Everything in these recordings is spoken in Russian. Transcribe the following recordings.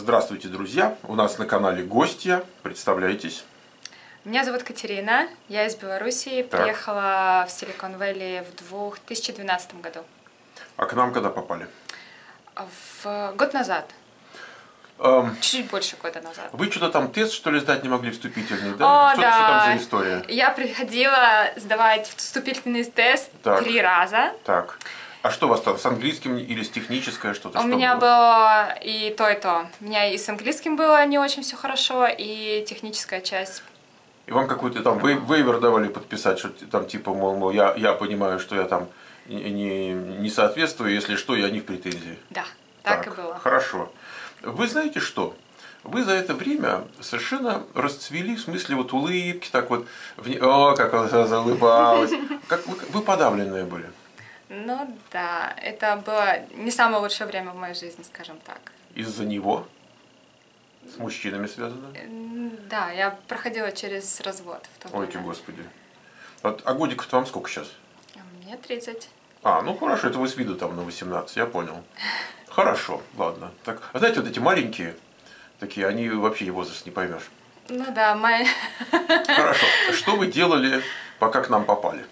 Здравствуйте, друзья! У нас на канале гостья. Представляйтесь. Меня зовут Катерина, я из Белоруссии, приехала в Силикон-Вэлли в 2012 году. А к нам когда попали? Год назад. Чуть больше года назад. Вы что-то там тест, что ли, сдать не могли вступительный, да? Что там за история? Я приходила сдавать вступительный тест 3 раза. Так. А что у вас там, с английским или с техническое что-то? У меня было и то, и то. У меня и с английским было не очень все хорошо, и техническая часть. И вам какой-то там вейвер давали подписать, что там типа, мол, я понимаю, что я там не соответствую, если что, я не в претензии. Да, так и было. Хорошо. Вы знаете что? Вы за это время совершенно расцвели, в смысле вот улыбки, так вот, о, как она заулыбалась. Как вы подавленные были. Ну да, это было не самое лучшее время в моей жизни, скажем так. Из-за него? С мужчинами связано? Да, я проходила через развод в то время. Ой, господи. А годиков-то вам сколько сейчас? Мне 30. А, ну хорошо, это вы с виду там на 18, я понял. Хорошо, ладно. Так, а знаете, вот эти маленькие, такие, они вообще и возраст не поймешь. Ну да, Хорошо. Что вы делали, пока к нам попали?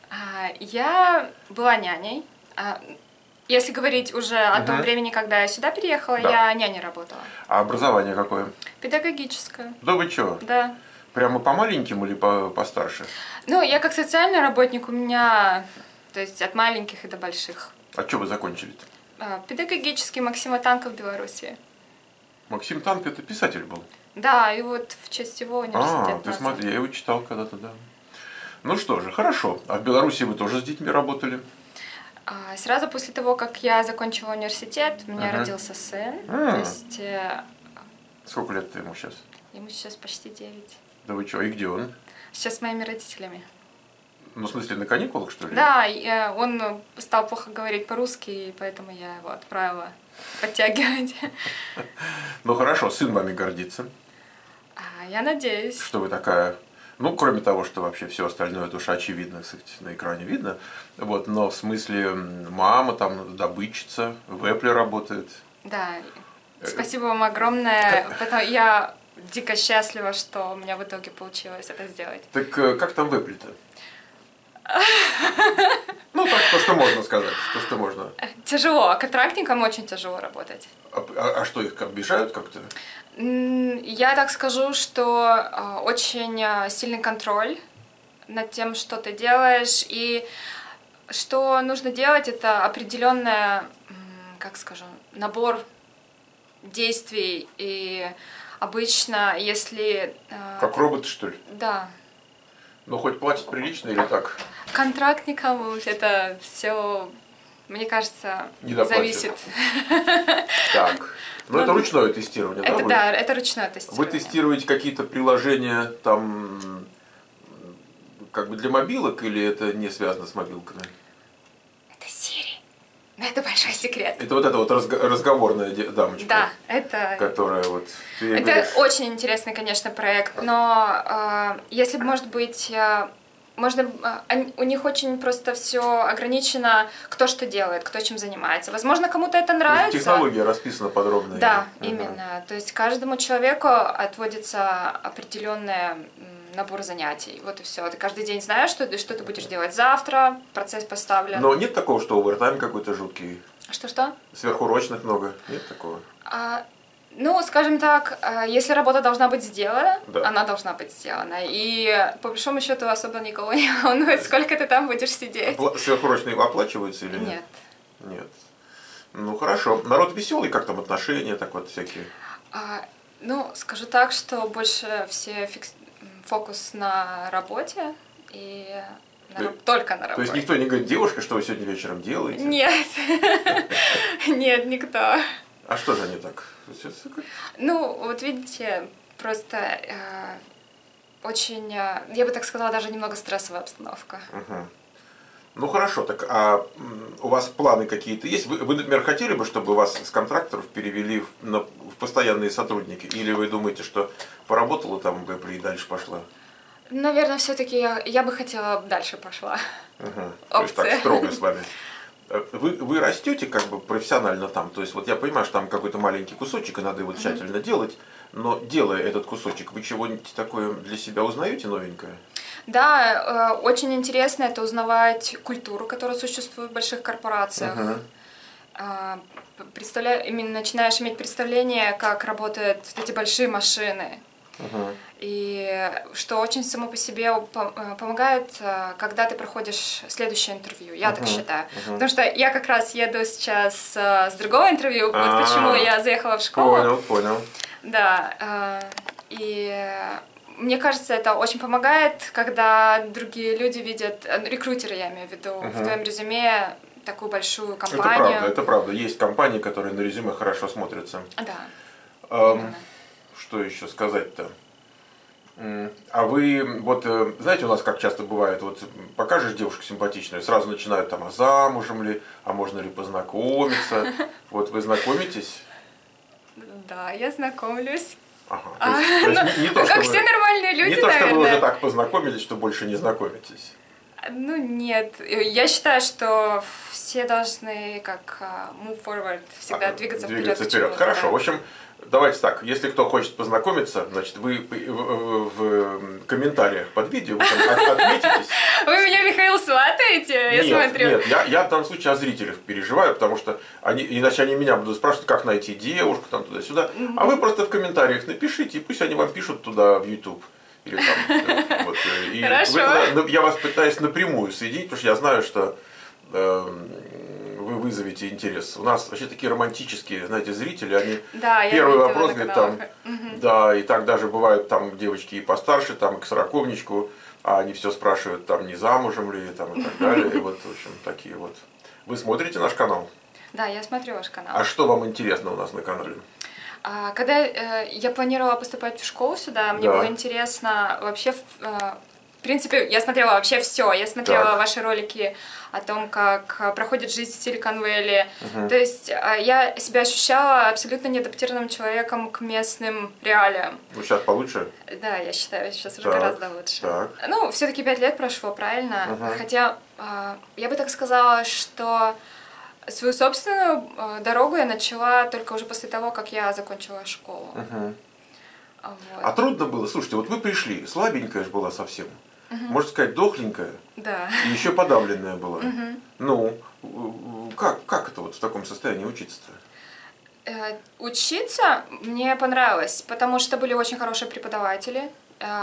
Я была няней. Если говорить уже о том времени, когда я сюда переехала, я няней работала. А образование какое? Педагогическое. Да вы чё? Да. Прямо по маленьким или постарше? Ну, я как социальный работник, у меня, то есть от маленьких и до больших. А что вы закончили-то? Педагогический Максима Танка в Белоруссии. Максим Танк это писатель был? Да, и вот в честь его университет. Ты смотри, я его читал когда-то, да. Ну что же, хорошо. А в Беларуси вы тоже с детьми работали? Сразу после того, как я закончила университет, у меня родился сын. То есть... Сколько лет ему сейчас? Ему сейчас почти 9. Да вы что, и где он? Сейчас с моими родителями. Ну, в смысле, на каникулах, что ли? Да, он стал плохо говорить по-русски, и поэтому я его отправила подтягивать. Ну, хорошо, сын вами гордится. Я надеюсь. Что вы такая... Ну, кроме того, что вообще все остальное, это уж очевидно, кстати, на экране видно. Вот, но в смысле, мама там добытчица, в Apple работает. Да, спасибо вам огромное. Я дико счастлива, что у меня в итоге получилось это сделать. Так как там в Apple-то? Ну, так, то, что можно сказать, то, что можно. Тяжело, контрактникам очень тяжело работать. А что, их обижают как-то? Я так скажу, что очень сильный контроль над тем, что ты делаешь, и что нужно делать, это определенный, как скажу, набор действий, и обычно, если... Как роботы, что ли? Да. Ну, хоть платят прилично или так? Контрактникам это все, мне кажется, зависит. Так. Ну, это ручное тестирование, да? Да, это ручное тестирование. Вы тестируете какие-то приложения там, как бы для мобилок, или это не связано с мобилками? Это Siri. Но это большой секрет. Это вот эта вот разговорная дамочка. Да, это... Которая вот... Это очень интересный, конечно, проект, но если, может быть... у них очень просто все ограничено, кто что делает, кто чем занимается. Возможно, кому-то это нравится. Технология расписана подробно. Да, именно. То есть каждому человеку отводится определенный набор занятий. Вот и все. Ты каждый день знаешь, что ты будешь делать завтра, процесс поставлен. Но нет такого, что овертайм какой-то жуткий? Что-что? Сверхурочных много? Нет такого? Ну, скажем так, если работа должна быть сделана, да, она должна быть сделана. И по большому счету особо никого не волнует, сколько ты там будешь сидеть. Сверхурочные оплачиваются или нет? Нет. Ну хорошо. Народ веселый, как там отношения, так вот всякие? Ну, скажу так, что больше все фокус на работе и только на работе. То есть никто не говорит: девушка, что вы сегодня вечером делаете? Нет. Нет, никто. А что же они так? Ну, вот видите, просто очень, я бы так сказала, даже немного стрессовая обстановка. Ну хорошо, так а у вас планы какие-то есть? Вы, например, хотели бы, чтобы вас с контракторов перевели в постоянные сотрудники? Или вы думаете, что поработала там в Apple и дальше пошла? Наверное, все-таки я бы хотела дальше пошла. То есть так строго с вами. Вы растете как бы профессионально там, то есть вот я понимаю, что там какой-то маленький кусочек, и надо его тщательно делать, но делая этот кусочек, вы чего-нибудь такое для себя узнаете новенькое? Да, очень интересно это узнавать культуру, которая существует в больших корпорациях. Именно начинаешь иметь представление, как работают вот эти большие машины. И что очень само по себе помогает, когда ты проходишь следующее интервью, я так считаю. Потому что я как раз еду сейчас с другого интервью, вот почему я заехала в школу. Понял. Да, и мне кажется, это очень помогает, когда другие люди видят, рекрутеры, я имею в виду, в твоем резюме такую большую компанию. Это правда. Есть компании, которые на резюме хорошо смотрятся. Да. Что еще сказать-то? А вы, вот, знаете, у нас как часто бывает, вот покажешь девушку симпатичную, сразу начинают там, а замужем ли, а можно ли познакомиться. Вот вы знакомитесь? Да, я знакомлюсь. Ага, то есть не то, как все нормальные люди, не то, что наверное. вы уже так познакомились, что больше не знакомитесь. Ну нет, я считаю, что все должны как move forward, всегда двигаться вперед. Хорошо, да. В общем, давайте так, если кто хочет познакомиться, значит, вы в комментариях под видео вы там отметитесь. Вы меня, Михаил, сватаете? Я смотрю. Нет, я в данном случае о зрителях переживаю, потому что иначе они меня будут спрашивать, как найти девушку, там туда-сюда. А вы просто в комментариях напишите, и пусть они вам пишут туда в YouTube. Или там, вот, и Хорошо. я вас пытаюсь напрямую соединить, потому что я знаю, что вы вызовете интерес. У нас вообще такие романтические, знаете, зрители, они первый вопрос говорят там, да, и так даже бывают там девочки и постарше, там к сороковничку, а они все спрашивают, там, не замужем ли, там, и так далее. И вот, в общем, такие вот. Вы смотрите наш канал? Да, я смотрю ваш канал. А что вам интересно у нас на канале? Когда я планировала поступать в школу сюда, мне было интересно вообще, в принципе, я смотрела вообще все. Я смотрела ваши ролики о том, как проходит жизнь в Силикон-Вэлли. То есть я себя ощущала абсолютно неадаптированным человеком к местным реалиям. Ну, сейчас получше? Да, я считаю, сейчас уже гораздо лучше. Так. Ну, все-таки 5 лет прошло, правильно? Хотя я бы так сказала, что свою собственную дорогу я начала только уже после того, как я закончила школу. Вот. А трудно было? Слушайте, вот вы пришли, слабенькая же была совсем. Можно сказать, дохленькая. Да. И еще подавленная была. Ну, как это вот в таком состоянии учиться-то? Учиться мне понравилось, потому что были очень хорошие преподаватели.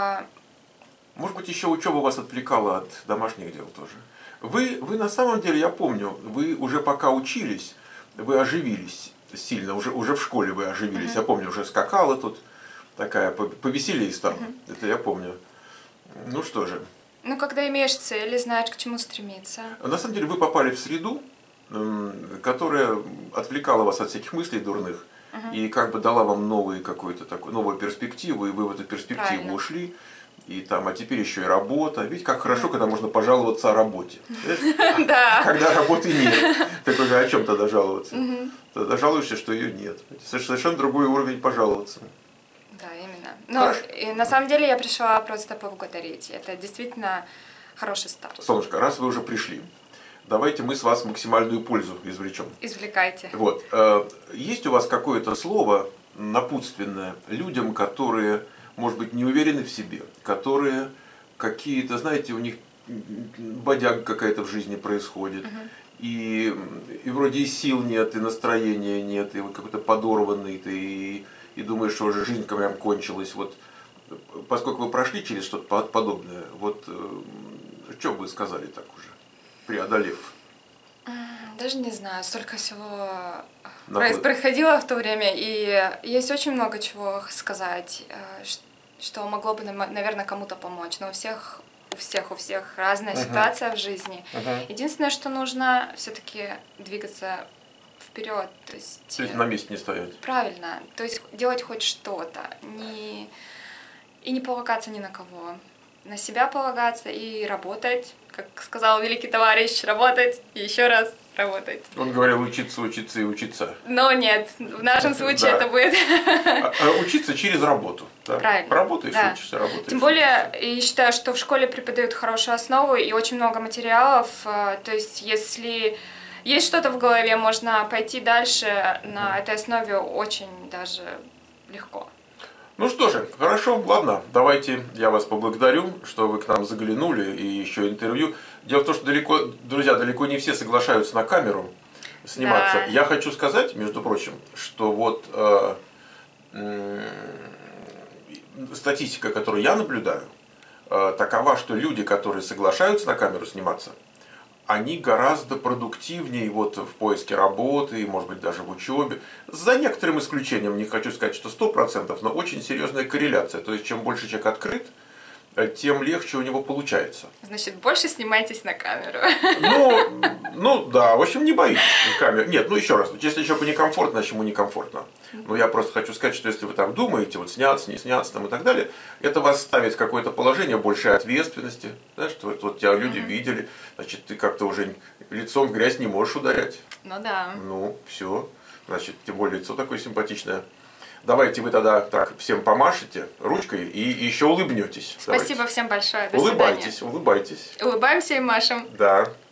Может быть, еще учеба вас отвлекала от домашних дел тоже? Вы на самом деле, я помню, вы уже пока учились, вы оживились сильно, уже в школе вы оживились. Я помню, уже скакала тут, такая повеселее стала. Это я помню. Ну что же. Ну, когда имеешь цели, знаешь, к чему стремиться. На самом деле вы попали в среду, которая отвлекала вас от всяких мыслей дурных и как бы дала вам новую перспективу, и вы в эту перспективу ушли. И там, а теперь еще и работа. Видите, как хорошо, когда можно пожаловаться о работе. Да. Когда работы нет. Так уже о чем тогда жаловаться? Тогда жалуешься, что ее нет. Совершенно другой уровень пожаловаться. Да, именно. Но на самом деле я пришла просто поблагодарить. Это действительно хороший старт. Солнышко, раз вы уже пришли, давайте мы с вас максимальную пользу извлечем. Извлекайте. Вот. Есть у вас какое-то слово напутственное людям, которые, может быть, не уверены в себе, которые какие-то, знаете, у них бодяга какая-то в жизни происходит, и вроде и сил нет, и настроения нет, и вот какой-то подорванный ты, и думаешь, что уже жизнь прям кончилась. Вот, поскольку вы прошли через что-то подобное, вот что бы вы сказали так уже, преодолев? Даже не знаю, столько всего происходило в то время, и есть очень много чего сказать, что могло бы, наверное, кому-то помочь, но у всех разная ситуация в жизни. Единственное, что нужно все-таки двигаться вперед. То есть на месте не стоять. Правильно. То есть делать хоть что-то. И не полагаться ни на кого. На себя полагаться и работать. Как сказал великий товарищ, работать и еще раз работать. Он говорил учиться, учиться и учиться. Но нет, в нашем случае это будет... Учиться через работу. Да? Правильно. Работаешь, учишься, работаешь. Тем более, я считаю, что в школе преподают хорошую основу и очень много материалов. То есть, если есть что-то в голове, можно пойти дальше на этой основе очень даже легко. Ну что же, хорошо, ладно, давайте я вас поблагодарю, что вы к нам заглянули и еще интервью. Дело в том, что друзья, далеко не все соглашаются на камеру сниматься. Да. Я хочу сказать, между прочим, что вот статистика, которую я наблюдаю, такова, что люди, которые соглашаются на камеру сниматься, они гораздо продуктивнее вот в поиске работы, может быть, даже в учебе. За некоторым исключением, не хочу сказать, что 100%, но очень серьезная корреляция. То есть, чем больше человек открыт, тем легче у него получается. Значит, больше снимайтесь на камеру. Ну да, в общем, не боитесь камеры. Нет, ну еще раз, если человеку некомфортно, значит ему некомфортно. Но я просто хочу сказать, что если вы так думаете, вот сняться, не сняться там и так далее, это вас ставит в какое-то положение большей ответственности. Да, что вот тебя люди видели, значит, ты как-то уже лицом в грязь не можешь ударять. Ну да. Ну, все. Значит, тем более лицо такое симпатичное. Давайте вы тогда так всем помашете ручкой и еще улыбнетесь. Спасибо всем большое. До улыбайтесь, свидания. Улыбайтесь. Улыбаемся и машем. Да.